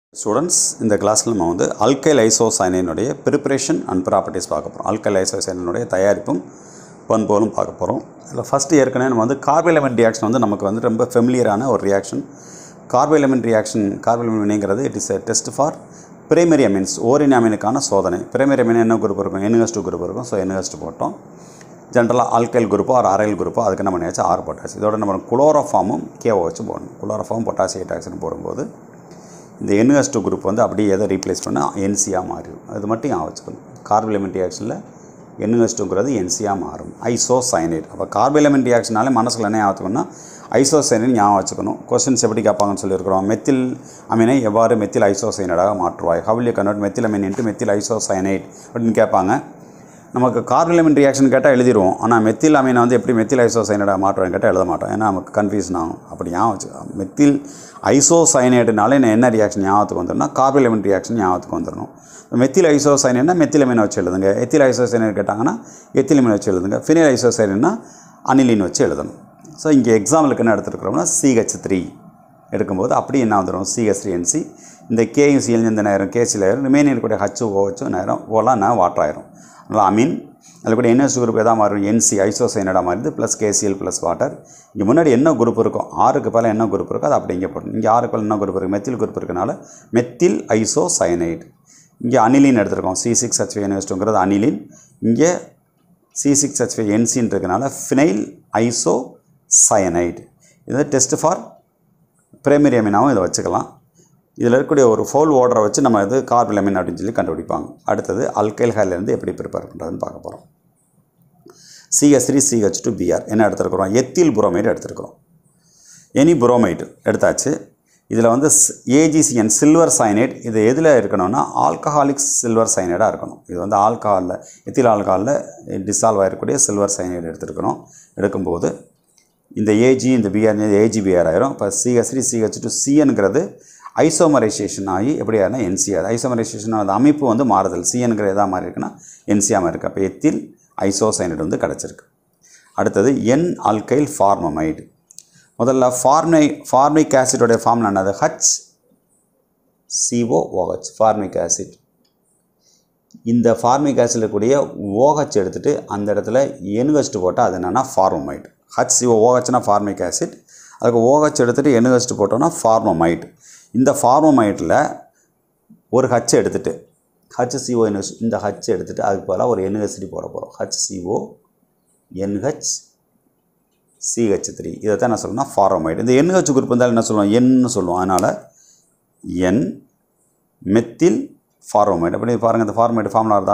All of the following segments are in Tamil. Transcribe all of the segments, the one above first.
Students, in the class we will alkyl isocyanide preparation and properties. Alkyl isocyanide தயாரிப்பும் பண்புகளும் பார்க்க போறோம். இதுல ஃபர்ஸ்ட் ஏற்கனவே நம்ம கார்பன் எலிமெண்ட் ரியாக்ஷன் நமக்கு ரொம்ப ஃபெமிலியரான ஒரு ரியாக்ஷன். கார்பன் எலிமெண்ட் ரியாக்ஷன் வினைங்கிறது it is a test for primary amines ஓரின அமீனுக்கான சோதனை. primary amine என்ன குரூப் இருக்கும்? NH2 குரூப் இருக்கும். சோ NH2 போட்டோம். ஜெனரலா alkyl group or aryl group அதுக்கு நம்ம நினைச்ச R பொட்டாசி. இதோட நம்ம குளோரோஃபார்மும் KO வச்சு போடணும். குளோரோஃபார்ம் பொட்டாசியம் ஆக்சைடு போடும்போது இந்த NH2 குரூப் அப்படியே எதை ரீப்ளேஸ் பண்ணா NC ஆ மாறிடும். அது மட்டும் ஞாபகம் வச்சுக்கணும். கார்பன் எலிமெண்ட் ரியாக்ஷன்ல NH2ங்கிறது NC ஆ மாறும். ஐசோசயனைட். அப்ப கார்பன் எலிமெண்ட் ரியாக்ஷனால மனசுல என்ன ஞாபகம் ஐசோசயனைட் ஞாபகம் வச்சுக்கணும். क्वेश्चंस எப்படி கேட்பாங்கன்னு சொல்லி இருக்கோம். மெத்தில் அமீனை எவ்வாறு மெத்தில் ஐசோசயனைடாக மாற்றுவாய்? How will you convert methyl amine into methyl isocyanate அப்படினு கேட்பாங்க. நமக்கு கார்பன் எலிமெண்ட் ரியாக்ஷன் கேட்டா எழுதிடுவோம். ஆனா மெத்தில் அமீனை எப்படி மெத்தில் ஐசோசயனைடாக மாற்றுவான்னு கேட்டா எழுத மாட்டோம். ஏன்னா நமக்கு கன்ஃபியூஷன் ஆகும். அப்படி ஞாபகம் வச்சுக்கணும். மெத்தில் ஐசோசயனைடுனால என்ன ரியாக்ஷன் ஞாபகத்துக்கு வந்துரும்னா கார்பன் எலிமெண்ட் ரியாக்ஷன் ஞாபகத்துக்கு வந்துரும். மெத்தில் ஐசோசயனைட்னா மெத்தில் அமீனை வச்சு எழுதுங்க. எத்தில் ஐசோசயனைட் கேட்டாங்கன்னா எத்தில் அமீனை வச்சு எழுதுங்க. ஃபினைல் ஐசோசயனைட்னா அனிலின் வச்சு எழுதணும். சோ இங்க எக்ஸாம்பிளுக்கு என்ன எடுத்துக்கிறோம்னா CH3 எடுக்கும்போது அப்படி என்ன வந்துரும் CH3NC இந்த KCl இந்த நேரம் KCl ரிமைனிங் இருக்கக்கூடிய HOH நேரம் ஓலாம் வாட்டர் ஆயிரும். அதனால அமீன் அதுல கூட NH குரூப் எதா மாறும் NC ஐசோசயனைடா மாறுது + KCl + வாட்டர். இங்க முன்னாடி என்ன குரூப் இருக்கும்? R க்கு பதிலா என்ன குரூப் இருக்கோ அது அப்படியே இங்க போடணும். இங்க R க்கு பதிலா என்ன குரூப் இருக்கு? மெத்தில் குரூப் இருக்கனால மெத்தில் ஐசோசயனைட். இங்க அனிலின் எடுத்துறோம். C6H5NH2ங்கிறது அனிலின். இங்க C6H5NC இருக்கனால ஃபினைல் ஐசோசயனைட். இது டெஸ்ட் ஃபார் பிரைமரி அமீனாவும் இத வச்சுக்கலாம். இதுல இருக்கக்கூடிய ஒரு ஃபோல் ஓர்டரை வச்சு நம்ம இது கார்பன் அமீன் அப்படினு சொல்லி கண்டுபிடிப்பாங்க. அடுத்து ஆல்கைல்ல இருந்து எப்படி ப்ரிப்பேர் பண்றதுன்னு பார்க்க போறோம். CH3CH2Br என்ன எடுத்துக்கிறோம்? எத்தில் புரோமைடு எடுத்துக்கிறோம். எனி புரோமைடு எடுத்தாச்சு. இதுல AgCN சில்வர் சயனைட் இது எதுல இருக்கணும்னா ஆல்கஹாலிக் சில்வர் சயனைடா இருக்கணும். இது ஆல்கஹால்ல எத்தில் ஆல்கஹால்ல டிசால்வ் ஆகக்கூடிய சில்வர் சயனைட் எடுத்துக்கிறோம். எடுக்கும்போது இந்த Ag இந்த Br AgBr ஆயிரும். இப்ப CH3CH2Cnங்கிறது ஐசோமரைசேஷன் ஆகி எப்படி ஆனா NC ஐசோமரைசேஷன் அந்த அமைப்பு மாறுதல் CNங்கிற எதா மாறி இருக்குனா NC ஆ மாறி இருக்கு. அப்ப எத்தில் ஐசோசயனைட் கிடைச்சிருக்கு. அடுத்து N ஆல்கைல் ஃபார்மமைடு. முதல்ல ஃபார்மிக் ஆசிட் உடைய ஃபார்முலா என்னது? HCOOH formic acid. இந்த ஃபார்மிக் ஆசிட்ல கூடிய OH எடுத்துட்டு அந்த இடத்துல NH2 போட்டா அது என்னன்னா ஃபார்மமைடு. HCOOH னா ஃபார்மிக் ஆசிட். அதுக்கு OH எடுத்துட்டு NH2 போட்டோம்னா ஃபார்மமைடு. இந்த ஃபார்மமைட்ல ஒரு H எடுத்துட்டு HCONH இந்த H எடுத்துட்டு அதுக்கு பதிலா ஒரு NH3 போட போறோம். HCONH3 இத தான் நான் சொல்றேன்னா ஃபார்மமைடு. இந்த NH குரூப் வந்தால என்ன சொல்லுவோம்? N ன்னு சொல்லுவோம். அதனால N மெத்தில் ஃபார்மமைடு. அப்படி பாருங்க இந்த ஃபார்மமைடு ஃபார்முலா இருந்தா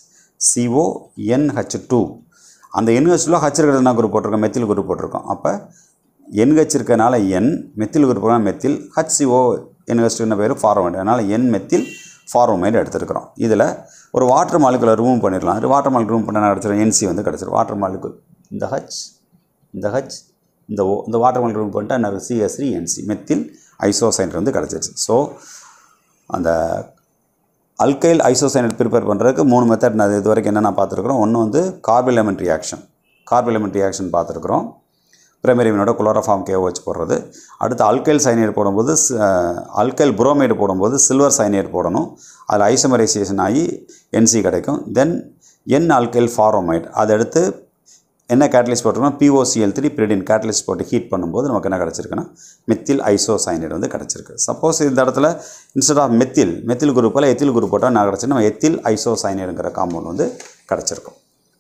HCONH2 அந்த NH ல H இருக்கிறது என்ன குரூப் போட்டுருக்கோம்? மெத்தில் குரூப் போட்டுருக்கோம். அப்ப NH இருக்கனால N மெத்தில் குரூப்னா மெத்தில் HCONH2 என்ன பேரு? ஃபார்மமைடு. அதனால N மெத்தில் ஃபார்மமைடு எடுத்துக்கிறோம். இதுல ஒரு வாட்டர் மாலிகுலை ரிமூவ் பண்ணிரலாம். வாட்டர் மாலிகுல் ரிமூவ் பண்ணா கிடைச்சிரும் NC கிடைச்சிரும். வாட்டர் மாலிகுல் இந்த H இந்த H இந்த O இந்த வாட்டர் மாலிகுல் ரிமூவ் பண்ணிட்டா என்ன CH3NC மெத்தில் ஐசோசயனைட் கிடைச்சிருச்சு. சோ அந்த ஆல்கைல் ஐசோசயனைட் ப்ரிப்பேர் பண்றதுக்கு மூணு மெத்தட் நான் இதுவரைக்கும் என்னென்ன பார்த்திருக்கோம். ஒன்னு carbylamine reaction. Carbylamine reaction பார்த்திருக்கோம். பிரைமரி அமீனோட குளோரோஃபார்ம் KOH போடுறது. அடுத்து ஆல்கைல் சயனைட் போடும்போது ஆல்கைல் புரோமைடு போடும்போது சில்வர் சயனைட் போடணும். அதுல ஐசோமரைசேஷன் ஆகி NC கிடைக்கும். தென் N ஆல்கைல் ஃபார்மமைடு அதை எடுத்து என்ன கேட்டலிஸ்ட் போட்டுறோம்? POCl3 பிரிடின் கேட்டலிஸ்ட் போட்டு ஹீட் பண்ணும்போது நமக்கு என்ன கிடைச்சிருக்குன்னா மெத்தில் ஐசோசயனைட் கிடைச்சிருக்கு. சப்போஸ் இந்த இடத்துல இன்ஸ்டெட் ஆஃப் மெத்தில் குரூப்ல எத்தில் குரூப் போட்டா என்ன கிடைச்சிருக்கும்? நம்ம எத்தில் ஐசோசயனைட்ங்கற காம்பவுண்ட் கிடைச்சிருக்கும்.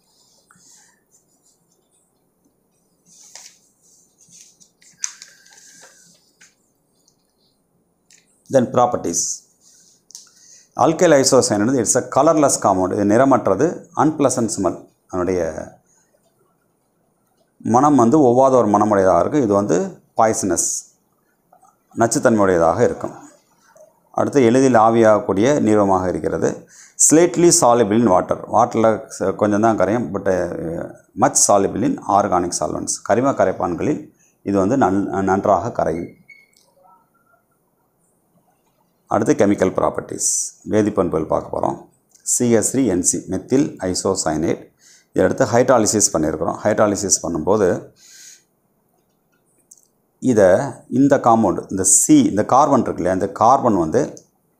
Then properties. Alkyl isocyanide it's a colorless compound. இது நிறமற்றது. Unpleasant smell. அதனுடைய மனம் ஒவ்வாத ஒரு மனமுடையதாக இருக்கு. இது poisonous நச்சுத்தன்மையுடையதாக இருக்கும். அடுத்து எளிதில் ஆவியாகக்கூடிய நீர்வமாக இருக்கிறது. Slightly soluble in water. வாட்டர்ல கொஞ்சம் தான் கரையும். But much soluble in organic solvents. கரிம கரைப்பான்களில் இது நன்றாக கரையும். அடுத்து கெமிக்கல் ப்ராப்பர்ட்டீஸ் வேதிப்பண்புகள் பார்க்க போறோம். CH3NC மெத்தில் ஐசோசயனைட் இத எடுத்து ஹைட்ராலிசிஸ் பண்ணியிருக்கோம். ஹைட்ராலிசிஸ் பண்ணும்போது இத இந்த காம்பவுண்ட் இந்த C இந்த கார்பன் இருக்குல்ல அந்த கார்பன் வந்து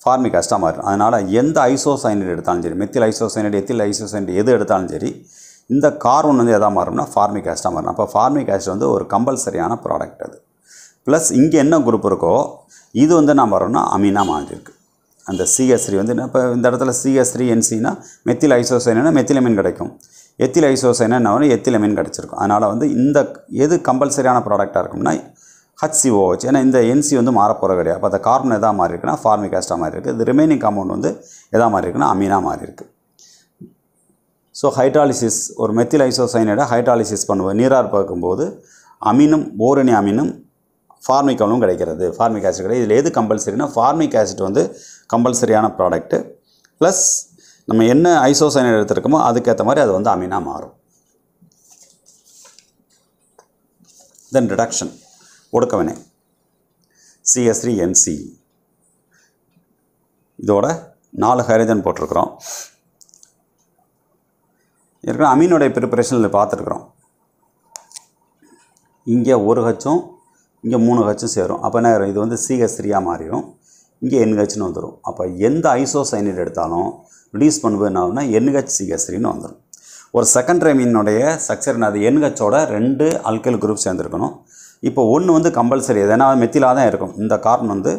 ஃபார்மிக் ஆசிடாக மாறிடும். அதனால் எந்த ஐசோசைனைடு எடுத்தாலும் சரி, மெத்தில் ஐசோசைனைடு, எத்தில் ஐசோசைனைடு எது எடுத்தாலும் சரி, இந்த கார்பன் வந்து எதாக மாறும்னா ஃபார்மிக் ஆசிடாக மாறும். அப்போ ஃபார்மிக் ஆசிட் வந்து ஒரு கம்பல்சரியான ப்ராடக்ட் அது. ப்ளஸ் இங்கே என்ன குரூப் இருக்கோ இது வந்து நான் வரோம்னா அமீனாக மாறிருக்கு. அந்த CH3 வந்து இப்போ இந்த இடத்துல CH3NCனா மெத்தில் ஐசோசைனா மெத்திலமைன் கிடைக்கும், எத்தில் ஐசோசைனா எத்திலமைன் கிடச்சிருக்கும். அதனால் வந்து இந்த எது கம்பல்சரியான ப்ராடக்டாக இருக்கும்னா HCOH. ஏன்னா இந்த NC வந்து மாறப்போகிற கிடையாது. அப்போ அந்த கார்பன் எதாக மாறி இருக்குன்னா ஃபார்மிக் ஆசிடாக மாறி இருக்குது. இது ரிமைனிங் காம்பவுண்ட் வந்து எதாக மாறி இருக்குன்னா அமீனாக மாறி இருக்குது. ஸோ ஹைட்ராலிசிஸ் ஒரு மெத்தில் ஐசோசைனைடை ஹைட்ராலிசிஸ் பண்ணுவோம். நீரார் பார்க்கும்போது அமீனும் ஓரணி அமீனும் ஃபார்மிக் அமிலும் கிடைக்கிறது, ஃபார்மிக் ஆசிட் கிடையாது. இதில் எது கம்பல்சரினா ஃபார்மிக் ஆசிட் வந்து கம்பல்சரியான ப்ராடக்ட்டு. ப்ளஸ் நம்ம என்ன ஐசோசைனைடு எடுத்துருக்கோமோ அதுக்கேற்ற மாதிரி அது வந்து அமீனாக மாறும். தென் ரிடக்ஷன் ஒடுக்க வினை CH3NC. இதோட 4 ஹைட்ரஜன் போட்டிருக்கிறோம். ஏற்கனவே அமீனுடைய ப்ரிப்பரேஷனில் பார்த்துருக்குறோம். இங்கே 1 ஹச்சும் இங்கே 3 ஹச்சும் சேரும். அப்போ என்ன இது வந்து CH3 மாறிடும். இங்கே NHன்னு வந்துடும். அப்போ எந்த ஐசோசைனைடு எடுத்தாலும் ரிடியூஸ் பண்ணும்போது என்ன ஆகும்னா NHCH3ன்னு வந்துடும். ஒரு செகண்டரி அமீனுடைய ஸ்ட்ரக்சர் அது NHோட 2 அல்கைல் குரூப் சேர்ந்துருக்கணும். இப்போ ஒன்று வந்து கம்பல்சரி, ஏன்னா மெத்திலாக தான் இருக்கும். இந்த கார்பன் வந்து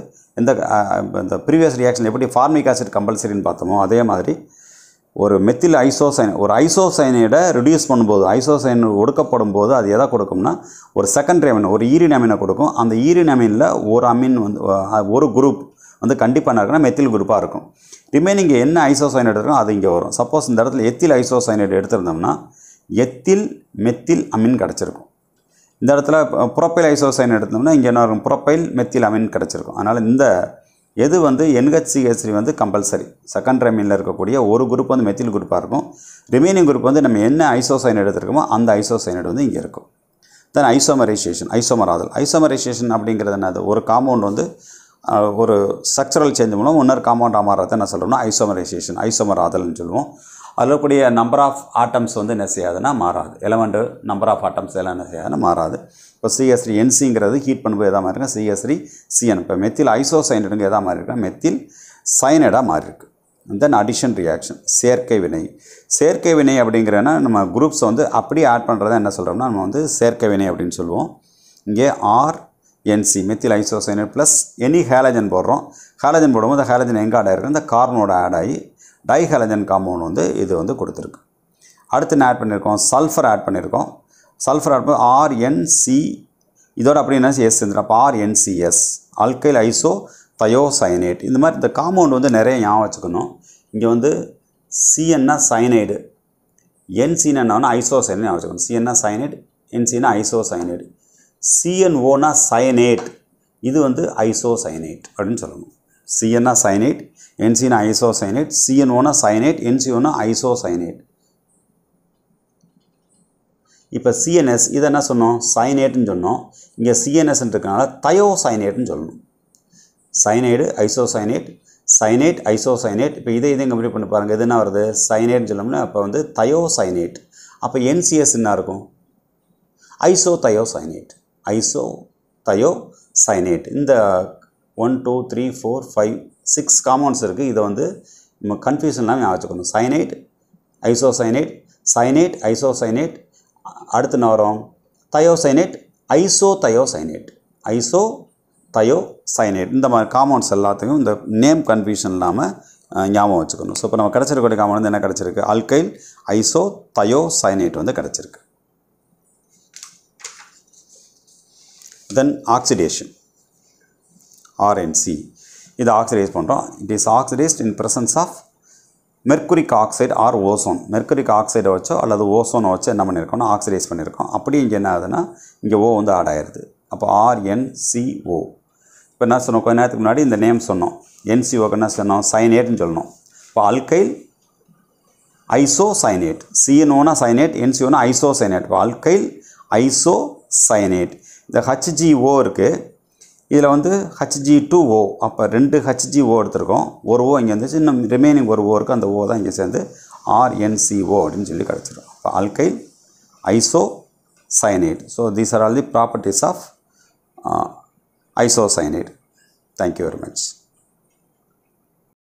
இந்த ப்ரீவியஸ் ரியாக்ஷன் எப்படி ஃபார்மிக் ஆசிட் கம்பல்சரின்னு பார்த்தோமோ அதே மாதிரி ஒரு மெத்தில் ஒரு ஐசோசைனைடை ரிடியூஸ் பண்ணும்போது, ஐசோசைனைடு ஒடுக்கப்படும் போது அது எதை கொடுக்கும்னா ஒரு செகண்டரி அமீன், ஒரு ஈரின் அமீனை கொடுக்கும். அந்த ஈரின் அமீனில் ஒரு அமீன் வந்து ஒரு குரூப் வந்து கண்டிப்பாக என்ன இருக்குன்னா மெத்தில் குரூப்பாக இருக்கும். ரிமைனிங் என்ன ஐசோசைனைடு இருக்கும் அது இங்கே வரும். சப்போஸ் இந்த இடத்துல எத்தில் ஐசோசைனைடு எடுத்திருந்தோம்னா எத்தில் மெத்தில் அமீன் கிடச்சிருக்கும். இந்த இடத்துல புரோப்பைல் ஐசோசைனைடு எடுத்தோம்னா இங்கே என்ன இருக்கும், புரோப்பைல் மெத்தில் அமீன் கிடச்சிருக்கும். அதனால் இந்த எது வந்து NHCH3 வந்து கம்பல்சரி. செகண்டரி அமீனில் இருக்கக்கூடிய ஒரு குரூப் வந்து மெத்தில் குரூப்பாக இருக்கும். ரிமைனிங் குரூப் வந்து நம்ம என்ன ஐசோசைனைடு எடுத்துருக்கோமோ அந்த ஐசோசைனைடு வந்து இங்கே இருக்கும். தென் ஐசோமரைசேஷன், ஐசோமரைசேஷன் அப்படிங்கிறது என்னது, ஒரு காம்பவுண்ட் வந்து ஒரு ஸ்ட்ரக்சரல் சேஞ்ச் மூலம் இன்னொரு காம்பவுண்டாக மாறுறத என்ன சொல்கிறோம்னா ஐசோமரைசேஷன், ஐசோமராதல்னு சொல்லுவோம். அதில் இருக்கக்கூடிய நம்பர் ஆஃப் ஆட்டம்ஸ் வந்து என்ன செய்யாதுன்னா மாறாது. எலமெண்ட்டு நம்பர் ஆஃப் ஆட்டம்ஸ் எல்லாம் என்ன செய்யாதுன்னா மாறாது. இப்போ CH3NCங்கிறது ஹீட் பண்ணும்போது எதாக மாறி இருக்குன்னா CH3CN. இப்போ மெத்தில் ஐசோசைனைடுங்க எதாக மாறி இருக்குன்னா மெத்தில் சைனைடாக மாறி இருக்கு. தென் அடிஷன் ரியாக்ஷன், சேர்க்கை வினை. சேர்க்கை வினை அப்படிங்கிறனா நம்ம குரூப்ஸை வந்து அப்படியே ஆட் பண்ணுறத என்ன சொல்கிறோம்னா நம்ம வந்து சேர்க்கை வினை அப்படின்னு சொல்லுவோம். இங்கே RNC methyl isocyanide plus any halogen போடுறோம். ஹேலஜன் போடும்போது அந்த ஹேலஜன் எங்கே ஆட் ஆகிருக்கு, இந்த கார்பனோட ஆட் ஆகி டைஹேலஜன் காம்பவுண்ட் வந்து இது வந்து கொடுத்துருக்கு. அடுத்து என்ன ஆட் பண்ணியிருக்கோம், சல்ஃபர் ஆட் பண்ணியிருக்கோம். சல்ஃபர் ஆட் பண்ணி RNC இதோட அப்படின்னா எஸ் இருந்துடும். அப்போ RNCS ஆல்கைல் ஐசோ தயோசைனேட். இந்த மாதிரி இந்த காம்பவுண்ட் வந்து நிறைய ஞாபகம் வச்சுக்கணும். இங்கே வந்து CNனா சைனைடு, NCனா ஐசோசைனேட் ஞாபகம் வச்சுக்கணும். CNனா சைனைடு, NCனா ஐசோசைனேடு. CNOனா சைனேட், இது வந்து ஐசோசைனேட் அப்படின்னு சொல்லணும். CNனா சைனேட், NCனா ஐசோசைனேட், CNOனா சைனேட், NCOனா ஐசோசைனேட். இப்போ CNS இதை என்ன சொன்னோம், சைனேட்னு சொன்னோம். இங்கே CNS இருக்கனால தயோசைனேட்னு சொல்லணும். Cyanide isocyanate, cyanate isocyanate. இப்போ இதை கம்ப்ளீட் பண்ணி பாருங்கள், எது என்ன வருது, சைனேட்னு சொல்லணும்னா அப்போ வந்து தயோசைனேட். அப்போ NCS என்ன இருக்கும், ஐசோதயோசைனேட், ஐசோதயோசைனேட். இந்த 1 2 3 4 5 6 காம்பவுண்ட்ஸ் இருக்குது. இதை வந்து நம்ம கன்ஃபியூஷன் இல்லாமல் ஞாபகம் வச்சுக்கணும். சைனைட் ஐசோசைனேட், சைனேட் ஐசோசைனேட், அடுத்து என்ன வரும், தயோசைனேட், ஐசோதயோசைனேட், ஐசோதயோசைனேட். இந்த மாதிரி காம்பவுண்ட்ஸ் எல்லாத்துக்கும் இந்த நேம் கன்ஃபியூஷன் இல்லாமல் ஞாபகம் வச்சுக்கணும். ஸோ இப்போ நம்ம கிடச்சிருக்கக்கூடிய காம்பவுண்ட் வந்து என்ன கிடச்சிருக்கு, ஆல்கைல் ஐசோதயோசைனேட் வந்து கிடச்சிருக்கு. தென் ஆக்சிடேஷன், RNC இது ஆக்சிடைஸ் பண்ணுறோம். It is oxidised in presence of mercuric oxide or ozone. Mercuric ஆக்சைடை வச்சோ அல்லது ஓசோனை வச்சு என்ன பண்ணியிருக்கோம்னா ஆக்சிடைஸ் பண்ணியிருக்கோம். அப்படி இங்கே என்ன ஆகுதுன்னா இங்கே O வந்து ஆட் ஆகிடுது. அப்போ RNCO. இப்போ என்ன சொன்னோம், கொஞ்ச நேரத்துக்கு முன்னாடி இந்த நேம் சொன்னோம். NCOக்கு என்ன சொன்னோம், சைனேட்னு சொல்லணும். இப்போ ஆல்கைல் ஐசோசைனேட், CNOனா சைனேட், NCOனா ஐசோசைனேட். இப்போ ஆல்கைல் ஐசோசைனேட். இந்த HGO இருக்குது, இதில் வந்து HG2O. அப்போ 2 HGO எடுத்திருக்கோம். ஒரு O இங்கே வந்துச்சு, இன்னும் ரிமைனிங் ஒரு O இருக்குது. அந்த O தான் இங்கே சேர்ந்து RNCO அப்படின்னு சொல்லி கிடச்சிடும். இப்போ alkyl isocyanate. So these are all the properties of isocyanate. Thank you very much.